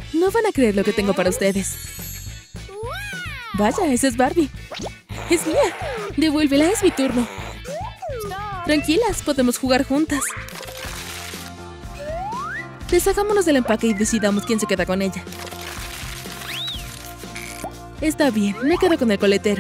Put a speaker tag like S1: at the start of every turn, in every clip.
S1: No van a creer lo que tengo para ustedes. Vaya, esa es Barbie. ¡Es mía! Devuélvela, es mi turno. Tranquilas, podemos jugar juntas. Deshagámonos del empaque y decidamos quién se queda con ella. Está bien, me quedo con el coletero.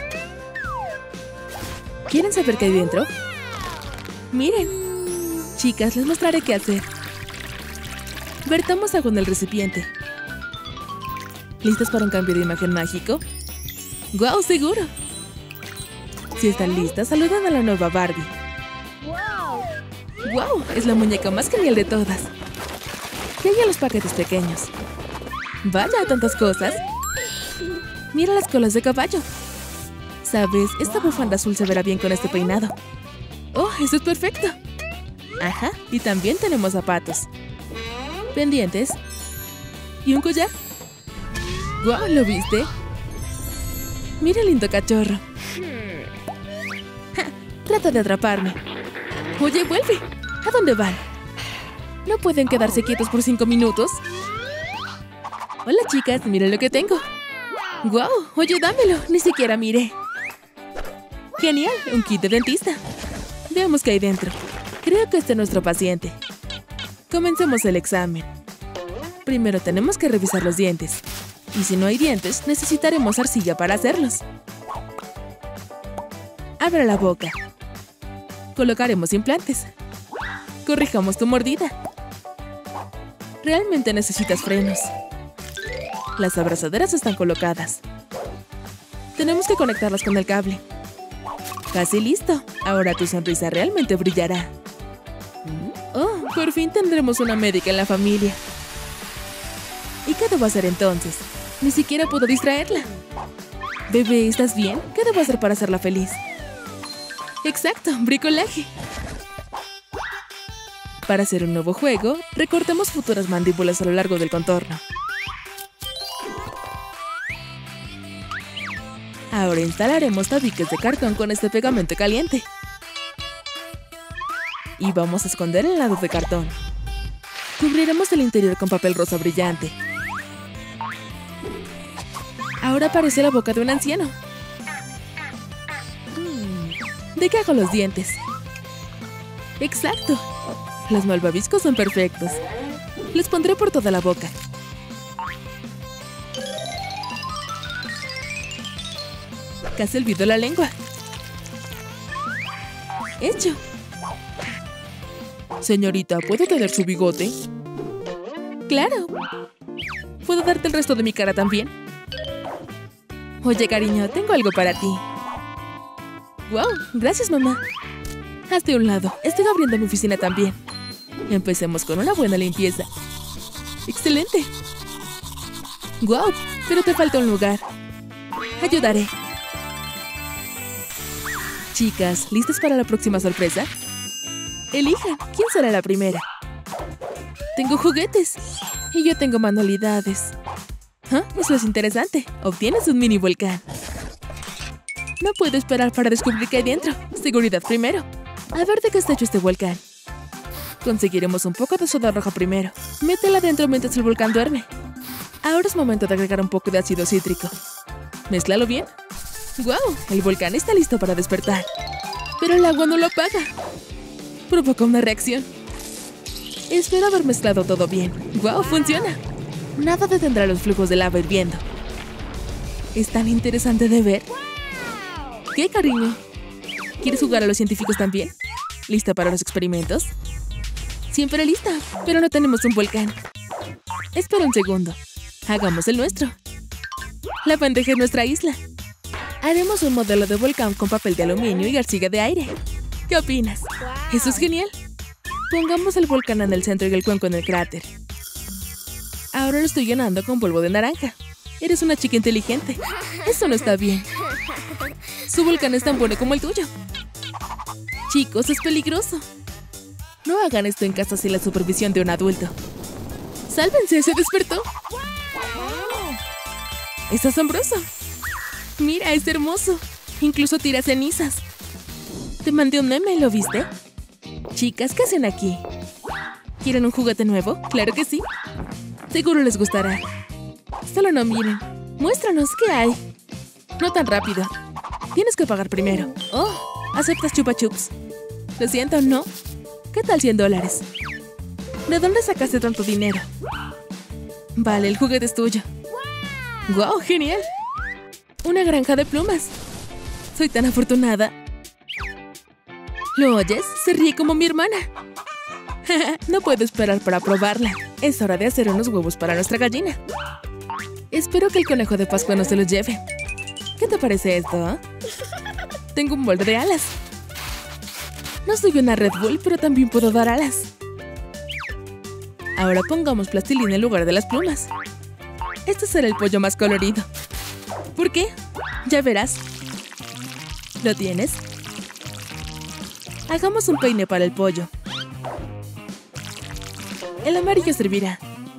S1: ¿Quieren saber qué hay dentro? Miren. Chicas, les mostraré qué hacer. Vertamos agua en el recipiente. ¿Listas para un cambio de imagen mágico? ¡Guau, seguro! Si están listas, saludan a la nueva Barbie. ¡Guau! Es la muñeca más genial de todas. Y hay los paquetes pequeños. ¡Vaya, tantas cosas! Mira las colas de caballo. ¿Sabes? Esta bufanda azul se verá bien con este peinado. ¡Oh, eso es perfecto! Ajá, y también tenemos zapatos. Pendientes. ¿Y un collar? ¡Guau! ¿Lo viste? Mira el lindo cachorro. ¡Ja! Trata de atraparme. Oye, vuelve. ¿A dónde van? ¿No pueden quedarse quietos por 5 minutos? Hola, chicas. Miren lo que tengo. ¡Guau! Oye, dámelo. Ni siquiera miré. Genial. Un kit de dentista. Veamos qué hay dentro. Creo que este es nuestro paciente. Comencemos el examen. Primero tenemos que revisar los dientes. Y si no hay dientes, necesitaremos arcilla para hacerlos. Abre la boca. Colocaremos implantes. Corrijamos tu mordida. Realmente necesitas frenos. Las abrazaderas están colocadas. Tenemos que conectarlas con el cable. Casi listo. Ahora tu sonrisa realmente brillará. Oh, por fin tendremos una médica en la familia. ¿Y qué debo hacer entonces? Ni siquiera puedo distraerla. Bebé, ¿estás bien? ¿Qué debo hacer para hacerla feliz? Exacto, bricolaje. Para hacer un nuevo juego, recortemos futuras mandíbulas a lo largo del contorno. Ahora instalaremos tabiques de cartón con este pegamento caliente. Y vamos a esconder el lado de cartón. Cubriremos el interior con papel rosa brillante. Ahora aparece la boca de un anciano. ¿De qué hago los dientes? Exacto. Los malvaviscos son perfectos. Los pondré por toda la boca. Casi olvido la lengua. Hecho. Señorita, ¿puedo tener su bigote? ¡Claro! ¿Puedo darte el resto de mi cara también? Oye, cariño, tengo algo para ti. ¡Wow! Gracias, mamá. Hazte a un lado. Estoy abriendo mi oficina también. Empecemos con una buena limpieza. ¡Excelente! ¡Wow! Pero te falta un lugar. Ayudaré. Chicas, ¿listas para la próxima sorpresa? Elijan, ¿quién será la primera? Tengo juguetes. Y yo tengo manualidades. ¿Ah? Eso es interesante. Obtienes un mini volcán. No puedo esperar para descubrir qué hay dentro. Seguridad primero. A ver de qué está hecho este volcán. Conseguiremos un poco de soda roja primero. Métela dentro mientras el volcán duerme. Ahora es momento de agregar un poco de ácido cítrico. Mézclalo bien. ¡Guau! El volcán está listo para despertar. Pero el agua no lo apaga. Provoca una reacción. Espero haber mezclado todo bien. ¡Guau! ¡Funciona! Nada detendrá los flujos de lava hirviendo. ¿Es tan interesante de ver? ¿Qué, cariño? ¿Quieres jugar a los científicos también? ¿Lista para los experimentos? Siempre lista, pero no tenemos un volcán. Espera un segundo. Hagamos el nuestro. La bandeja es nuestra isla. Haremos un modelo de volcán con papel de aluminio y arcilla de aire. ¿Qué opinas? Eso es genial. Pongamos el volcán en el centro y el cuenco en el cráter. Ahora lo estoy llenando con polvo de naranja. Eres una chica inteligente. Eso no está bien. Su volcán es tan bueno como el tuyo. Chicos, es peligroso. No hagan esto en casa sin la supervisión de un adulto. ¡Sálvense! ¡Se despertó! ¡Es asombroso! ¡Mira, es hermoso! Incluso tira cenizas. Te mandé un meme, ¿lo viste? Chicas, ¿qué hacen aquí? ¿Quieren un juguete nuevo? ¡Claro que sí! Seguro les gustará. Solo no miren. Muéstranos qué hay. No tan rápido. Tienes que pagar primero. Oh, ¿aceptas chupa chups? Lo siento, ¿no? ¿Qué tal $100? ¿De dónde sacaste tanto dinero? Vale, el juguete es tuyo. ¡Guau, genial! Una granja de plumas. Soy tan afortunada. ¿Lo oyes? Se ríe como mi hermana. No puedo esperar para probarla. Es hora de hacer unos huevos para nuestra gallina. Espero que el conejo de Pascua no se los lleve. ¿Qué te parece esto, eh? Tengo un molde de alas. No soy una Red Bull, pero también puedo dar alas. Ahora pongamos plastilina en lugar de las plumas. Este será el pollo más colorido. ¿Por qué? Ya verás. ¿Lo tienes? Hagamos un peine para el pollo. El amarillo servirá.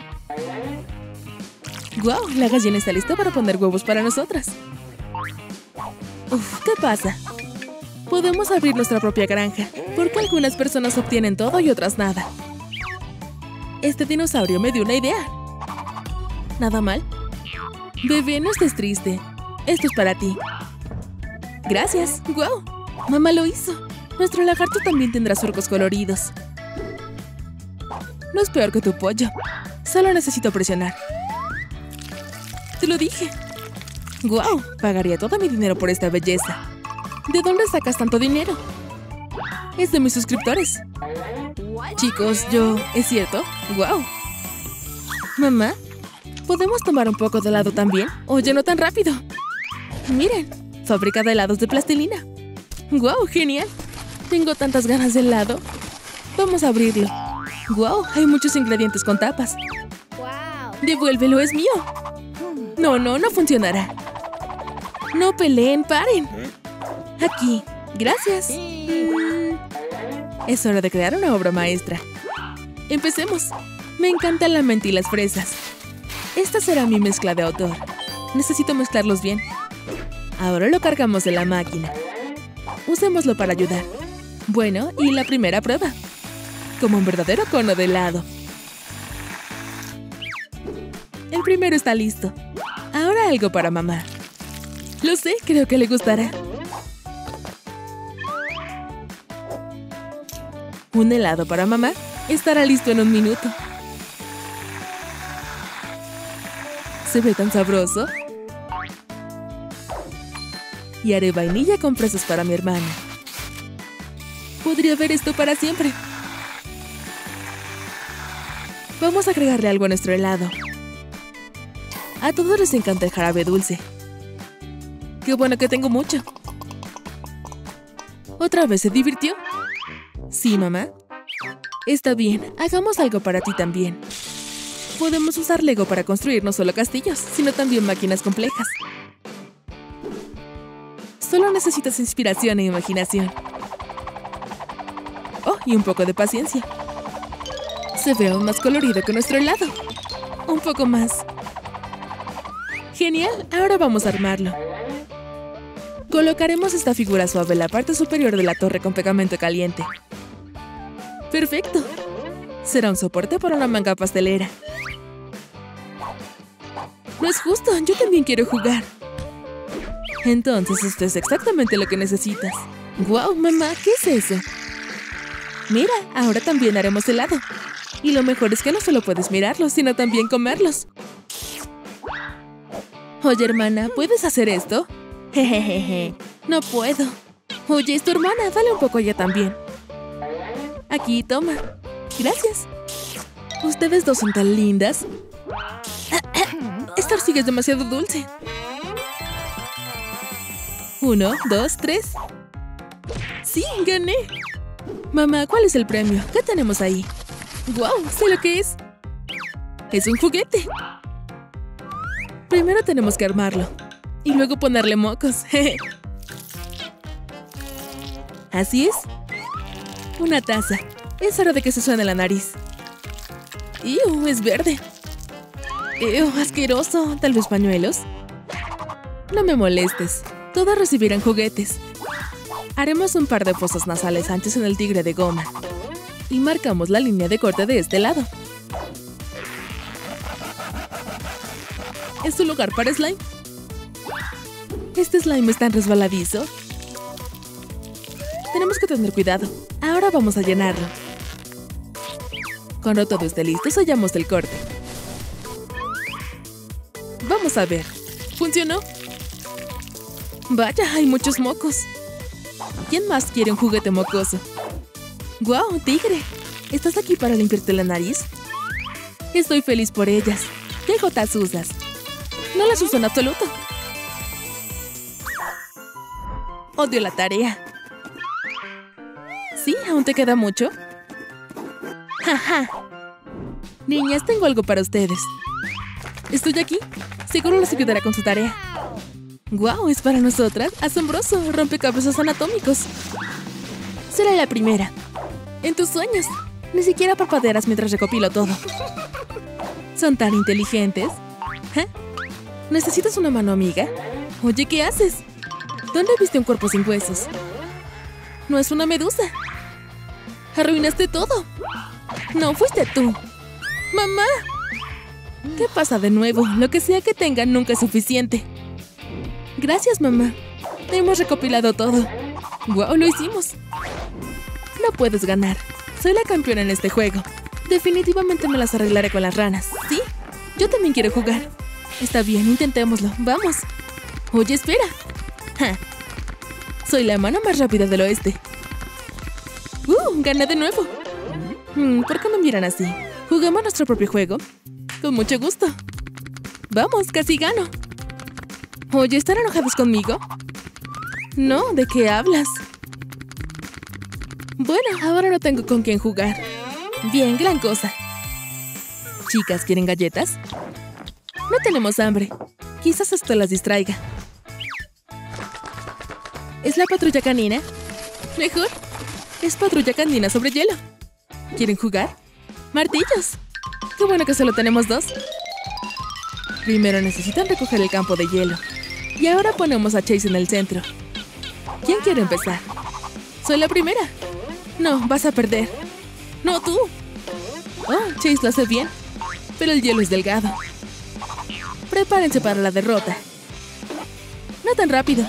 S1: ¡Guau! La gallina está lista para poner huevos para nosotras. Uf, ¿qué pasa? Podemos abrir nuestra propia granja, porque algunas personas obtienen todo y otras nada. Este dinosaurio me dio una idea. ¿Nada mal? Bebé, no estés triste. Esto es para ti. Gracias. ¡Guau! Mamá lo hizo. Nuestro lagarto también tendrá surcos coloridos. No es peor que tu pollo. Solo necesito presionar. Te lo dije. ¡Guau! Pagaría todo mi dinero por esta belleza. ¿De dónde sacas tanto dinero? Es de mis suscriptores. Chicos, ¿Es cierto? ¡Guau! Mamá, ¿podemos tomar un poco de helado también? Oye, no tan rápido. Miren, fábrica de helados de plastilina. ¡Guau! ¡Genial! Tengo tantas ganas de helado. Vamos a abrirlo. ¡Guau! Hay muchos ingredientes con tapas. ¡Devuélvelo, es mío! No funcionará. No peleen, paren. Aquí. Gracias. Es hora de crear una obra maestra. Empecemos. Me encantan la menta y las fresas. Esta será mi mezcla de autor. Necesito mezclarlos bien. Ahora lo cargamos en la máquina. Usémoslo para ayudar. Bueno, y la primera prueba. Como un verdadero cono de helado. El primero está listo. Ahora algo para mamá. Lo sé, creo que le gustará. Un helado para mamá estará listo en 1 minuto. Se ve tan sabroso. Y haré vainilla con fresas para mi hermana. Podría ver esto para siempre. Vamos a agregarle algo a nuestro helado. A todos les encanta el jarabe dulce. ¡Qué bueno que tengo mucho! ¿Otra vez se divirtió? Sí, mamá. Está bien, hagamos algo para ti también. Podemos usar Lego para construir no solo castillos, sino también máquinas complejas. Solo necesitas inspiración e imaginación. Oh, y un poco de paciencia. Se ve aún más colorido que nuestro helado. Un poco más. Genial, ahora vamos a armarlo. Colocaremos esta figura suave en la parte superior de la torre con pegamento caliente. ¡Perfecto! Será un soporte para una manga pastelera. No es justo, yo también quiero jugar. Entonces esto es exactamente lo que necesitas. ¡Guau, mamá! ¿Qué es eso? Mira, ahora también haremos helado. Y lo mejor es que no solo puedes mirarlos, sino también comerlos. Oye, hermana, ¿puedes hacer esto? Jejeje, no puedo. Oye, es tu hermana, dale un poco a ella también. Aquí, toma. Gracias. Ustedes dos son tan lindas. Esta ortiga es demasiado dulce. 1, 2, 3. ¡Sí, gané! Mamá, ¿cuál es el premio? ¿Qué tenemos ahí? ¡Guau! Sé lo que es. Es un juguete. Primero tenemos que armarlo. Y luego ponerle mocos. Así es. Una taza. Es hora de que se suene la nariz. ¡Ew! Es verde. ¡Ew! Asqueroso. ¿Tal vez pañuelos? No me molestes. Todas recibirán juguetes. Haremos un par de fosas nasales anchas en el tigre de goma. Y marcamos la línea de corte de este lado. Es un lugar para slime. Este slime es tan resbaladizo. Tenemos que tener cuidado. Ahora vamos a llenarlo. Cuando todo esté listo, sellamos el corte. Vamos a ver. ¿Funcionó? Vaya, hay muchos mocos. ¿Quién más quiere un juguete mocoso? ¡Guau, tigre! ¿Estás aquí para limpiarte la nariz? Estoy feliz por ellas. ¿Qué gotas usas? No las uso en absoluto. Odio la tarea. ¿Sí? ¿Aún te queda mucho? ¡Jaja! Niñas, tengo algo para ustedes. Estoy aquí. Seguro les ayudará con su tarea. ¡Guau! ¿Es para nosotras? ¡Asombroso! Rompecabezas anatómicos. Será la primera. En tus sueños. Ni siquiera parpadearás mientras recopilo todo. Son tan inteligentes. ¿Eh? ¿Necesitas una mano amiga? Oye, ¿qué haces? ¿Dónde viste un cuerpo sin huesos? No es una medusa. Arruinaste todo. No, fuiste tú. ¡Mamá! ¿Qué pasa de nuevo? Lo que sea que tengan nunca es suficiente. Gracias, mamá. Hemos recopilado todo. ¡Guau! Lo hicimos. No puedes ganar. Soy la campeona en este juego. Definitivamente me las arreglaré con las ranas. ¿Sí? Yo también quiero jugar. Está bien, intentémoslo. ¡Vamos! Oye, espera. ¡Ja! Soy la mano más rápida del oeste. ¡Gané de nuevo! ¿Por qué me miran así? ¿Juguemos nuestro propio juego? Con mucho gusto. ¡Vamos! ¡Casi gano! Oye, ¿están enojados conmigo? No, ¿de qué hablas? Bueno, ahora no tengo con quién jugar. Bien, gran cosa. Chicas, ¿quieren galletas? No tenemos hambre. Quizás esto las distraiga. ¿Es la patrulla canina? Mejor. Es patrulla canina sobre hielo. ¿Quieren jugar? ¡Martillos! ¡Qué bueno que solo tenemos 2! Primero necesitan recoger el campo de hielo. Y ahora ponemos a Chase en el centro. ¿Quién quiere empezar? ¡Soy la primera! No, vas a perder. ¡No, tú! Oh, Chase lo hace bien. Pero el hielo es delgado. Prepárense para la derrota. No tan rápido.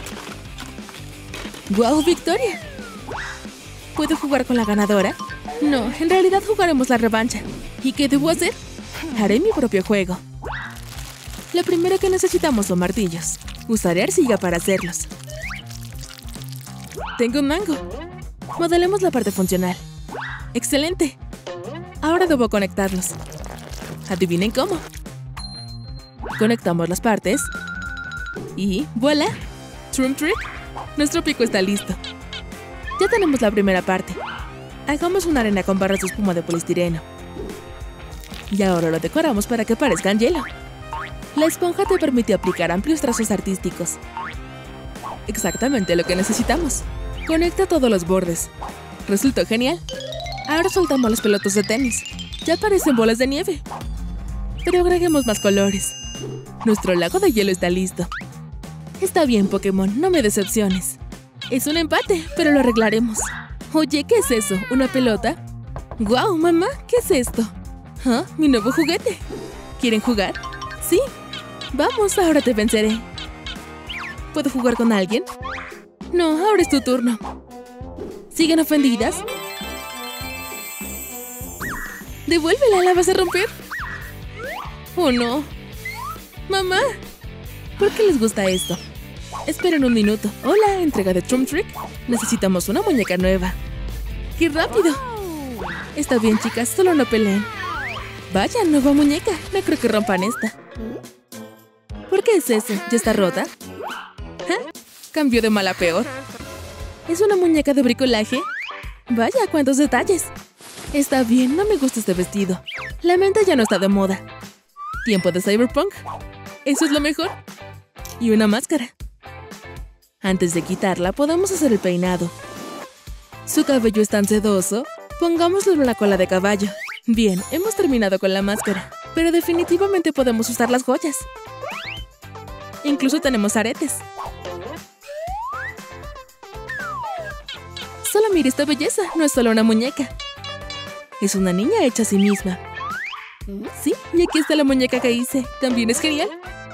S1: ¡Guau, victoria! ¿Puedo jugar con la ganadora? No, en realidad jugaremos la revancha. ¿Y qué debo hacer? Haré mi propio juego. Lo primero que necesitamos son martillos. Usaré arcilla para hacerlos. Tengo un mango. Modelemos la parte funcional. ¡Excelente! Ahora debo conectarlos. Adivinen cómo. Conectamos las partes. Y ¡voilà! Shroom Trick. Nuestro pico está listo. Ya tenemos la primera parte. Hagamos una arena con barras de espuma de polistireno. Y ahora lo decoramos para que parezcan hielo. La esponja te permite aplicar amplios trazos artísticos. Exactamente lo que necesitamos. Conecta todos los bordes. Resultó genial. Ahora soltamos los pelotas de tenis. Ya parecen bolas de nieve. Pero agreguemos más colores. Nuestro lago de hielo está listo. Está bien, Pokémon, no me decepciones. Es un empate, pero lo arreglaremos. Oye, ¿qué es eso? ¿Una pelota? ¡Guau, mamá! ¿Qué es esto? ¿Ah? ¿Mi nuevo juguete? ¿Quieren jugar? Sí. Vamos, ahora te venceré. ¿Puedo jugar con alguien? No, ahora es tu turno. ¿Siguen ofendidas? ¡Devuélvela! ¿La vas a romper? ¡Oh, no! ¡Mamá! ¿Por qué les gusta esto? Esperen un minuto. Hola, entrega de Shroom Trick. Necesitamos una muñeca nueva. ¡Qué rápido! Está bien, chicas, solo no peleen. Vaya, nueva muñeca. No creo que rompan esta. ¿Por qué es eso? ¿Ya está rota? ¿Ah? Cambió de mal a peor. ¿Es una muñeca de bricolaje? Vaya, cuántos detalles. Está bien, no me gusta este vestido. La menta ya no está de moda. Tiempo de Cyberpunk. Eso es lo mejor. Y una máscara. Antes de quitarla, podemos hacer el peinado. Su cabello es tan sedoso. Pongámosle una cola de caballo. Bien, hemos terminado con la máscara. Pero definitivamente podemos usar las joyas. Incluso tenemos aretes. Solo mire esta belleza. No es solo una muñeca. Es una niña hecha a sí misma. Sí, Y aquí está la muñeca que hice. ¿También es genial?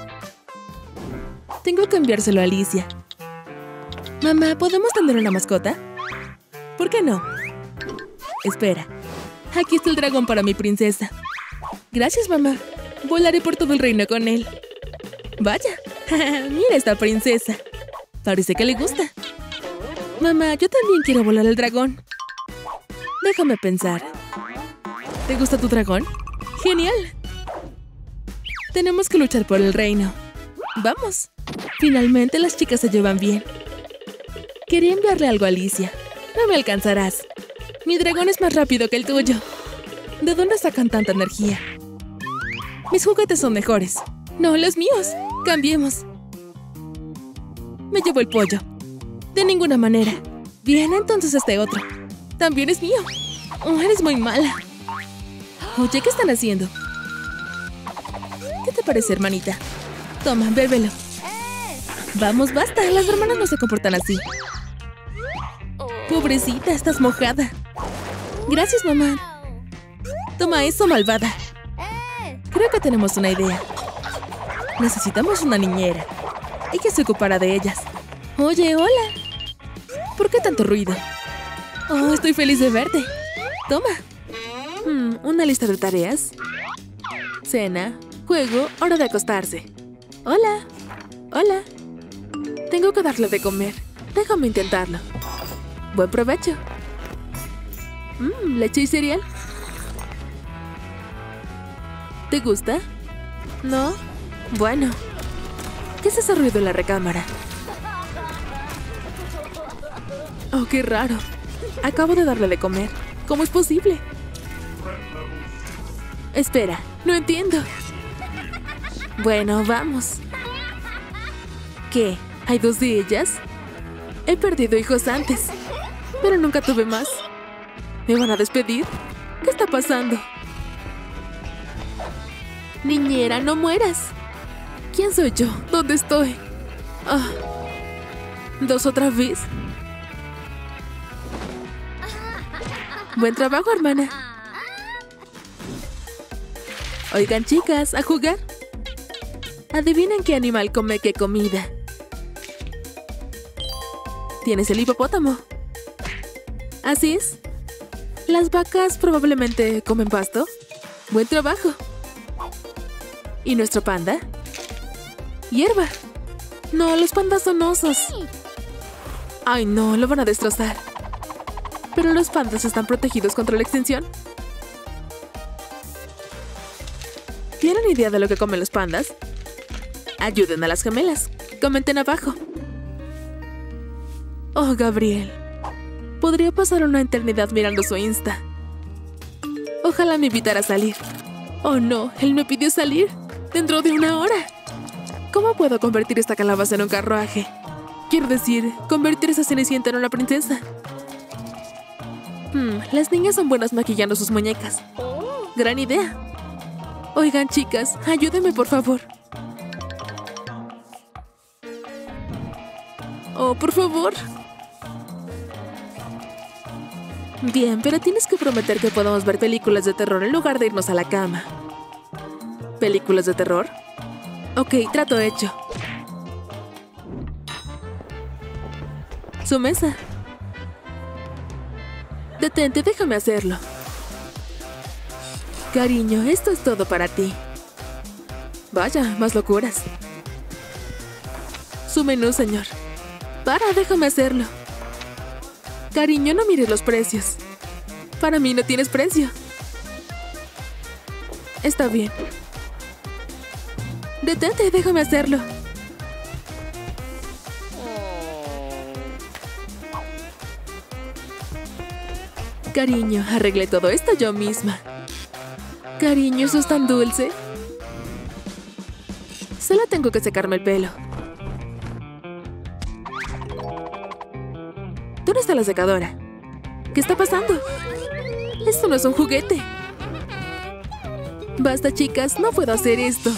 S1: Tengo que enviárselo a Alicia. Mamá, ¿podemos tener una mascota? ¿Por qué no? Espera. Aquí está el dragón para mi princesa. Gracias, mamá. Volaré por todo el reino con él. Vaya. Mira esta princesa. Parece que le gusta. Mamá, yo también quiero volar el dragón. Déjame pensar. ¿Te gusta tu dragón? ¡Genial! Tenemos que luchar por el reino. ¡Vamos! Finalmente las chicas se llevan bien. Quería enviarle algo a Alicia. No me alcanzarás. Mi dragón es más rápido que el tuyo. ¿De dónde sacan tanta energía? Mis juguetes son mejores. No, los míos. Cambiemos. Me llevo el pollo. De ninguna manera. Bien, entonces este otro. También es mío. Oh, eres muy mala. Oye, ¿qué están haciendo? ¿Qué te parece, hermanita? Toma, bébelo. Vamos, basta. Las hermanas no se comportan así. Pobrecita, estás mojada. Gracias, mamá. Toma eso, malvada. Creo que tenemos una idea. Necesitamos una niñera. Ella se ocupará de ellas. Oye, hola. ¿Por qué tanto ruido? Oh, estoy feliz de verte. Toma. Una lista de tareas. Cena, juego, hora de acostarse. Hola. Hola. Tengo que darle de comer. Déjame intentarlo. Buen provecho. Leche y cereal. ¿Te gusta? ¿No? Bueno. ¿Qué es ese ruido en la recámara? Oh, qué raro. Acabo de darle de comer. ¿Cómo es posible? Espera, no entiendo. Bueno, vamos. ¿Qué? ¿Hay dos de ellas? He perdido hijos antes, pero nunca tuve más. ¿Me van a despedir? ¿Qué está pasando? Niñera, no mueras. ¿Quién soy yo? ¿Dónde estoy? ¿Dos otra vez? Buen trabajo, hermana. Oigan, chicas, ¿a jugar? Adivinen qué animal come qué comida. ¿Tienes el hipopótamo? ¿Así es? ¿Las vacas probablemente comen pasto? Buen trabajo. ¿Y nuestro panda? Hierba. No, los pandas son osos. Ay, no, lo van a destrozar. ¿Pero los pandas están protegidos contra la extinción? ¿Tienen idea de lo que comen los pandas? Ayuden a las gemelas. Comenten abajo. Oh, Gabriel. Podría pasar una eternidad mirando su Insta. Ojalá me invitara a salir. Oh, no. Él me pidió salir. Dentro de una hora. ¿Cómo puedo convertir esta calabaza en un carruaje? Quiero decir, convertir esa Cenicienta en una princesa. Las niñas son buenas maquillando sus muñecas. Gran idea. Oigan, chicas, ayúdenme, por favor. Oh, por favor. Bien, pero tienes que prometer que podamos ver películas de terror en lugar de irnos a la cama. ¿Películas de terror? Ok, trato hecho. Su mesa. Detente, déjame hacerlo. Cariño, esto es todo para ti. Vaya, más locuras. Su menú, señor. Déjame hacerlo. Cariño, no mires los precios. Para mí no tienes precio. Está bien. Detente, déjame hacerlo. Cariño, arreglé todo esto yo misma. Cariño, eso es tan dulce. Solo tengo que secarme el pelo. ¿Dónde está la secadora? ¿Qué está pasando? Esto no es un juguete. Basta, chicas, no puedo hacer esto.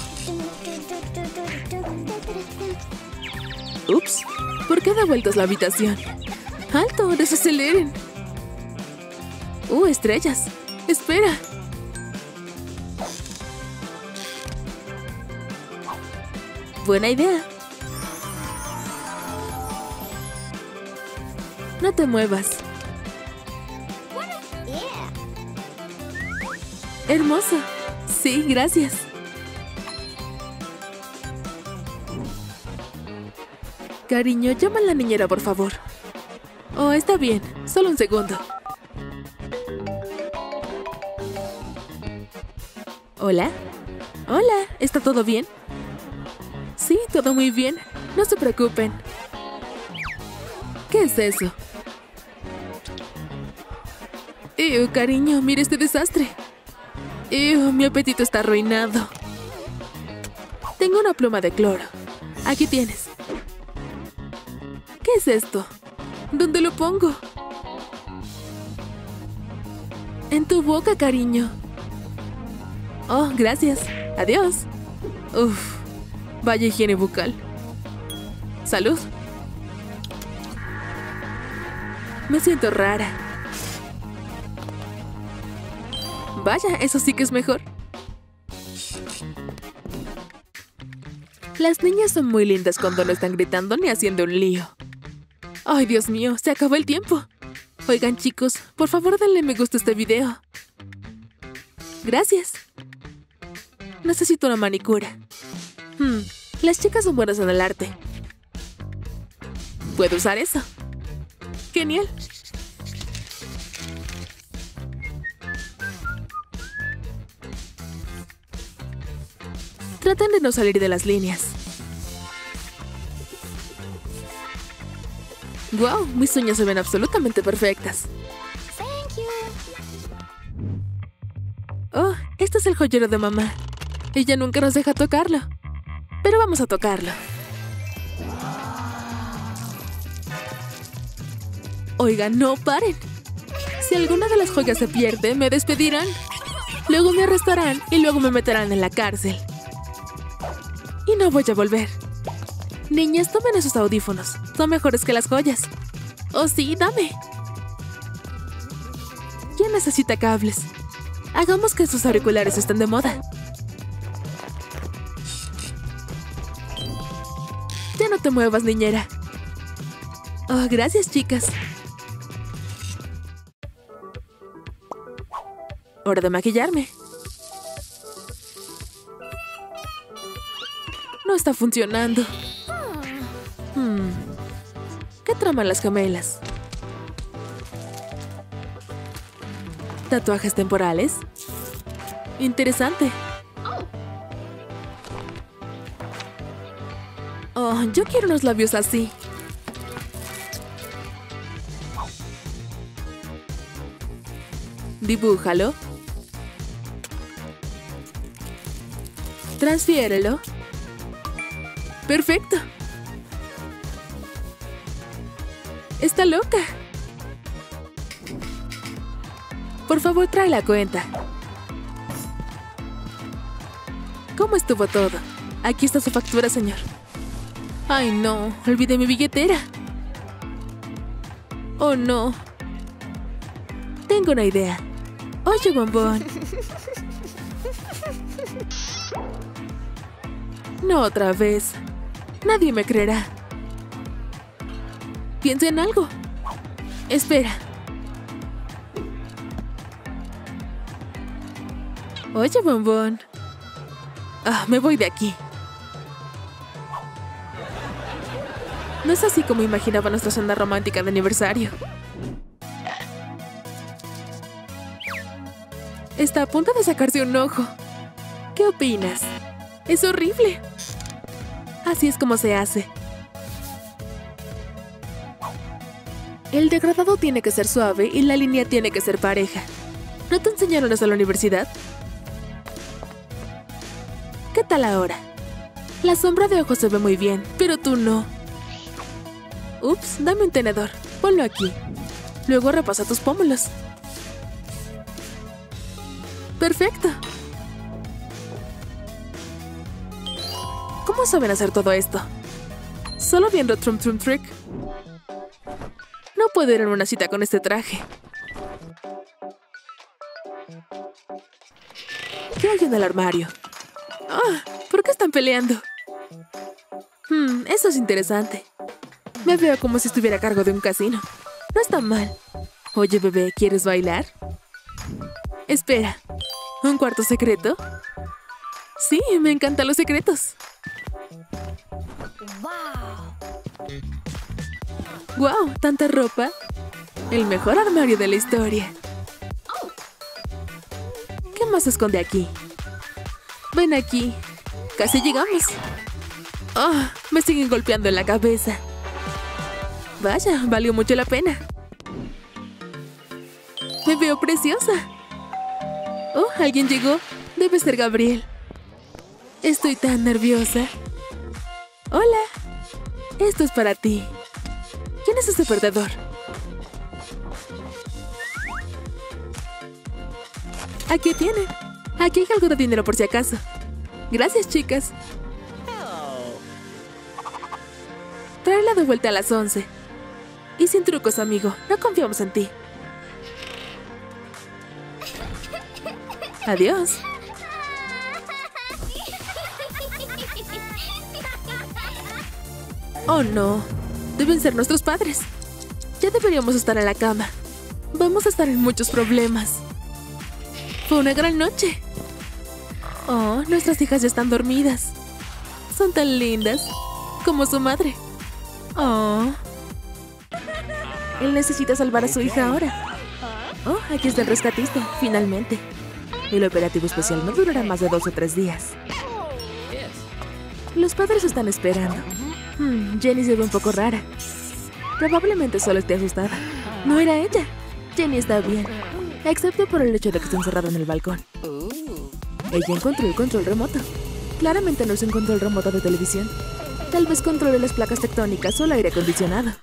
S1: Ups, ¿por qué da vueltas la habitación? ¡Alto! ¡Desaceleren! Estrellas. Espera. Buena idea. No te muevas. Hermoso. Sí, gracias. Cariño, llama a la niñera, por favor. Oh, está bien. Solo un segundo. ¿Hola? Hola, ¿está todo bien? Sí, todo muy bien. No se preocupen. ¿Qué es eso? Cariño, mira este desastre. Mi apetito está arruinado. Tengo una pluma de cloro. Aquí tienes. ¿Qué es esto? ¿Dónde lo pongo? En tu boca, cariño. Oh, gracias. Adiós. Uf, vaya higiene bucal. Salud. Me siento rara. Vaya, eso sí que es mejor. Las niñas son muy lindas cuando no están gritando ni haciendo un lío. ¡Ay, Dios mío! ¡Se acabó el tiempo! Oigan, chicos, por favor denle me gusta a este video. Gracias. Necesito una manicura. Las chicas son buenas en el arte. ¿Puedo usar eso? ¡Genial! Traten de no salir de las líneas. ¡Wow! Mis uñas se ven absolutamente perfectas. Oh, este es el joyero de mamá. Ella nunca nos deja tocarlo. Pero vamos a tocarlo. Oigan, no paren. Si alguna de las joyas se pierde, me despedirán. Luego me arrestarán y luego me meterán en la cárcel. Y no voy a volver. Niñas, tomen esos audífonos. Son mejores que las joyas. Oh, sí, dame. ¿Quién necesita cables? Hagamos que sus auriculares estén de moda. Ya no te muevas, niñera. Oh, gracias, chicas. Hora de maquillarme. No está funcionando. ¿Qué traman las gemelas? ¿Tatuajes temporales? Interesante. Oh, yo quiero unos labios así. Dibújalo. Transfiérelo. ¡Perfecto! ¡Está loca! Por favor, trae la cuenta. ¿Cómo estuvo todo? Aquí está su factura, señor. ¡Ay, no! Olvidé mi billetera. ¡Oh, no! Tengo una idea. Oye, bombón. No otra vez. Nadie me creerá. Piensa en algo. Espera. Oye, bombón. Me voy de aquí. No es así como imaginaba nuestra cena romántica de aniversario. Está a punto de sacarse un ojo. ¿Qué opinas? Es horrible. Así es como se hace. El degradado tiene que ser suave y la línea tiene que ser pareja. ¿No te enseñaron eso en la universidad? ¿Qué tal ahora? La sombra de ojos se ve muy bien, pero tú no. Ups, dame un tenedor. Ponlo aquí. Luego repasa tus pómulos. ¡Perfecto! ¿Cómo saben hacer todo esto? Solo viendo Trum Trum Trick. No puedo ir a una cita con este traje. ¿Qué hay en el armario? ¿Por qué están peleando? Eso es interesante. Me veo como si estuviera a cargo de un casino. No está mal. Oye, bebé, ¿quieres bailar? Espera, ¿un cuarto secreto? Sí, me encantan los secretos. ¡Wow! ¿Tanta ropa? El mejor armario de la historia. ¿Qué más se esconde aquí? Ven aquí. Casi llegamos. ¡Oh! Me siguen golpeando en la cabeza. Vaya, valió mucho la pena. Me veo preciosa. Oh, alguien llegó. Debe ser Gabriel. Estoy tan nerviosa. Hola. Esto es para ti. ¿Quién es ese perdedor? Aquí tienen. Aquí hay algo de dinero por si acaso. Gracias, chicas. Tráela de vuelta a las 11. Y sin trucos, amigo. No confiamos en ti. Adiós. Oh, no. Deben ser nuestros padres. Ya deberíamos estar en la cama. Vamos a estar en muchos problemas. Fue una gran noche. Oh, nuestras hijas ya están dormidas. Son tan lindas. Como su madre. Oh. Él necesita salvar a su hija ahora. Oh, aquí está el rescatista, finalmente. El operativo especial no durará más de 2 o 3 días. Los padres están esperando. Jenny se ve un poco rara. Probablemente solo esté asustada. No era ella. Jenny está bien. Excepto por el hecho de que está encerrada en el balcón. Ella encontró el control remoto. Claramente no es un control remoto de televisión. Tal vez controle las placas tectónicas o el aire acondicionado.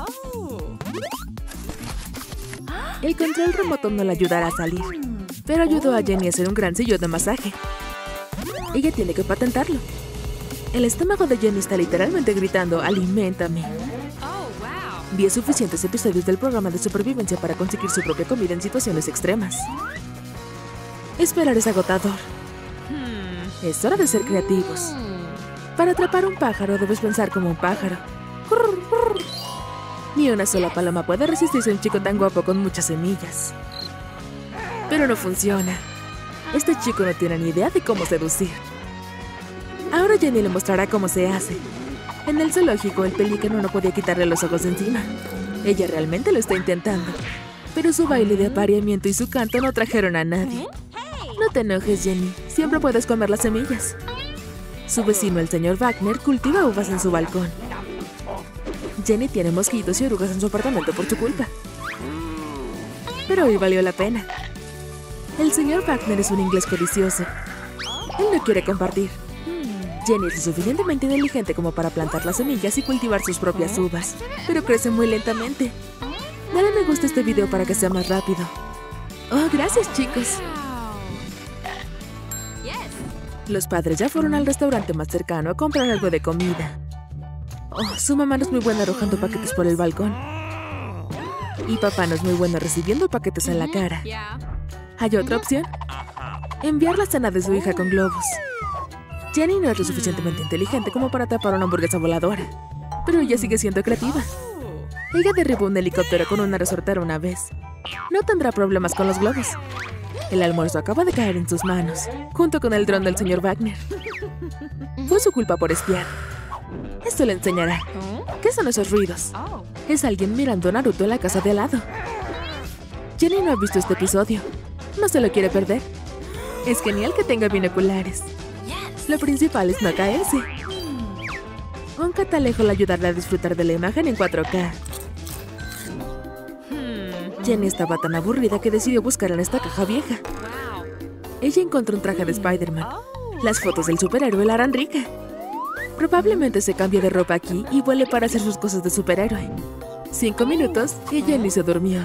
S1: El control remoto no la ayudará a salir, pero ayudó a Jenny a hacer un gran sillón de masaje. Ella tiene que patentarlo. El estómago de Jenny está literalmente gritando, ¡aliméntame! 10 suficientes episodios del programa de supervivencia para conseguir su propia comida en situaciones extremas. Esperar es agotador. Es hora de ser creativos. Para atrapar un pájaro debes pensar como un pájaro. Ni una sola paloma puede resistirse a un chico tan guapo con muchas semillas. Pero no funciona. Este chico no tiene ni idea de cómo seducir. Ahora Jenny le mostrará cómo se hace. En el zoológico, el pelícano no podía quitarle los ojos de encima. Ella realmente lo está intentando. Pero su baile de apareamiento y su canto no trajeron a nadie. No te enojes, Jenny. Siempre puedes comer las semillas. Su vecino, el señor Wagner, cultiva uvas en su balcón. Jenny tiene mosquitos y orugas en su apartamento por su culpa. Pero hoy valió la pena. El señor Wagner es un inglés codicioso. Él no quiere compartir. Jenny es lo suficientemente inteligente como para plantar las semillas y cultivar sus propias uvas, pero crece muy lentamente. Dale me gusta a este video para que sea más rápido. Oh, gracias, chicos. Los padres ya fueron al restaurante más cercano a comprar algo de comida. Oh, su mamá no es muy buena arrojando paquetes por el balcón. Y papá no es muy bueno recibiendo paquetes en la cara. ¿Hay otra opción? Enviar la cena de su hija con globos. Jenny no es lo suficientemente inteligente como para tapar una hamburguesa voladora, pero ella sigue siendo creativa. Ella derribó un helicóptero con una resortera una vez. No tendrá problemas con los globos. El almuerzo acaba de caer en sus manos, junto con el dron del señor Wagner. Fue su culpa por espiar. Esto le enseñará. ¿Qué son esos ruidos? Es alguien mirando a Naruto en la casa de al lado. Jenny no ha visto este episodio. No se lo quiere perder. Es genial que tenga binoculares. Lo principal es no caerse. Un catalejo le ayudará a disfrutar de la imagen en 4K. Jenny estaba tan aburrida que decidió buscar en esta caja vieja. Ella encontró un traje de Spider-Man. Las fotos del superhéroe la harán rica. Probablemente se cambie de ropa aquí y vuele para hacer sus cosas de superhéroe. 5 minutos y Jenny se durmió.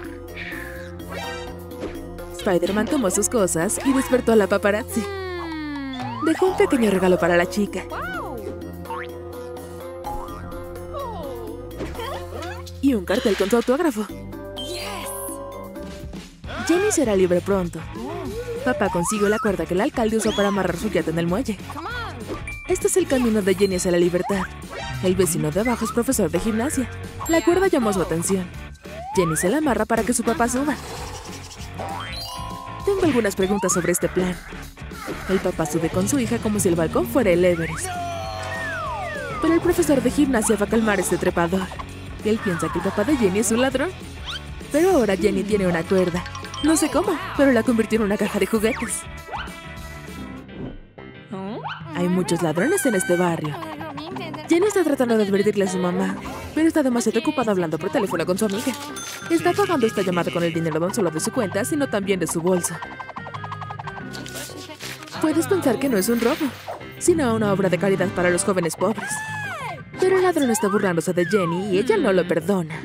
S1: Spider-Man tomó sus cosas y despertó a la paparazzi. Dejó un pequeño regalo para la chica. Y un cartel con su autógrafo. Jenny será libre pronto. Papá consiguió la cuerda que el alcalde usó para amarrar su yate en el muelle. Este es el camino de Jenny hacia la libertad. El vecino de abajo es profesor de gimnasia. La cuerda llamó su atención. Jenny se la amarra para que su papá suba. Tengo algunas preguntas sobre este plan. El papá sube con su hija como si el balcón fuera el Everest. Pero el profesor de gimnasia va a calmar a este trepador. Él piensa que el papá de Jenny es un ladrón. Pero ahora Jenny tiene una cuerda. No sé cómo, pero la convirtió en una caja de juguetes. Hay muchos ladrones en este barrio. Jenny está tratando de advertirle a su mamá, pero está demasiado ocupada hablando por teléfono con su amiga. Está pagando esta llamada con el dinero no solo de su cuenta, sino también de su bolsa. Puedes pensar que no es un robo, sino una obra de caridad para los jóvenes pobres. Pero el ladrón está burlándose de Jenny y ella no lo perdona.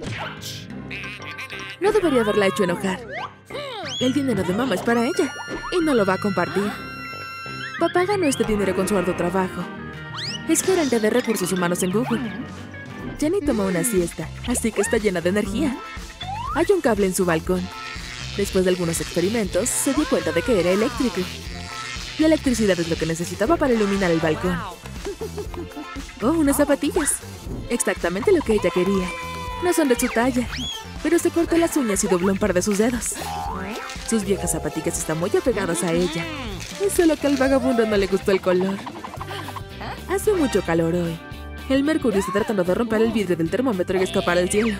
S1: No debería haberla hecho enojar. El dinero de mamá es para ella y no lo va a compartir. Papá ganó este dinero con su arduo trabajo. Es gerente de recursos humanos en Google. Jenny toma una siesta, así que está llena de energía. Hay un cable en su balcón. Después de algunos experimentos, se dio cuenta de que era eléctrico. La electricidad es lo que necesitaba para iluminar el balcón. Oh, unas zapatillas. Exactamente lo que ella quería. No son de su talla, pero se cortó las uñas y dobló un par de sus dedos. Sus viejas zapatillas están muy apegadas a ella. Es solo que al vagabundo no le gustó el color. Hace mucho calor hoy. El mercurio está tratando de romper el vidrio del termómetro y escapar al cielo.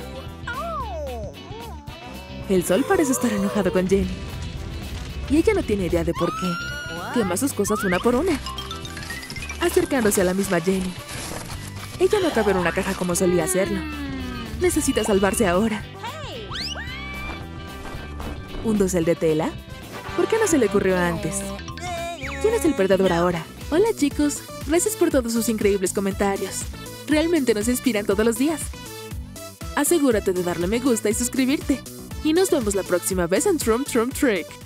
S1: El sol parece estar enojado con Jenny. Y ella no tiene idea de por qué. Quema sus cosas una por una, acercándose a la misma Jenny. Ella no cabe en una caja como solía hacerlo. Necesita salvarse ahora. ¿Un dosel de tela? ¿Por qué no se le ocurrió antes? ¿Quién es el perdedor ahora? Hola chicos, gracias por todos sus increíbles comentarios. Realmente nos inspiran todos los días. Asegúrate de darle me gusta y suscribirte. Y nos vemos la próxima vez en Trump Trick.